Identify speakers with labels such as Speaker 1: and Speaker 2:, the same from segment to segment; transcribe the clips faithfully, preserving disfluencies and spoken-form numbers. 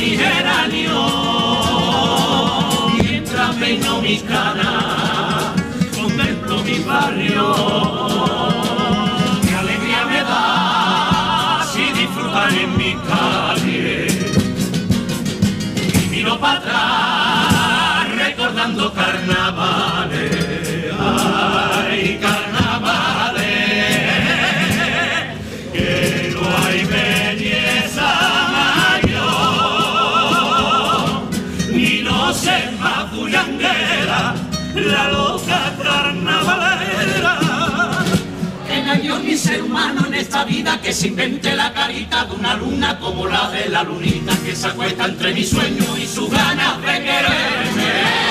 Speaker 1: mi geranio, mientras peino mis canas, contemplo mi barrio. Qué alegría me da si disfrutan en mi calle. Y miro para atrás recordando carnavales. Ay, carnavales, que no hay belleza mayor, ni no se más bullanguera, la loca carnavalera. Que no hay Dios ni ser humano en esta vida que se invente la carita de una luna como la de la lunita que se acuesta entre mi sueño y sus ganas de quererme.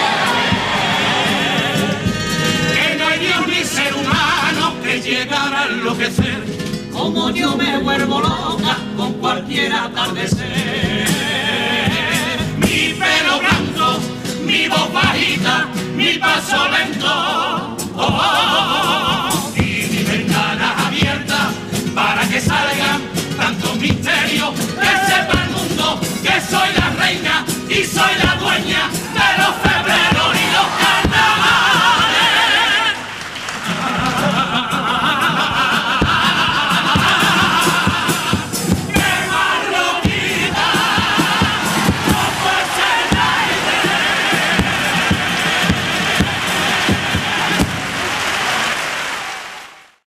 Speaker 1: Ni ser humano que llegara a enloquecer, como yo me vuelvo loca con cualquier atardecer. Mi pelo blanco, mi voz bajita, mi paso lento, oh, oh, oh, oh.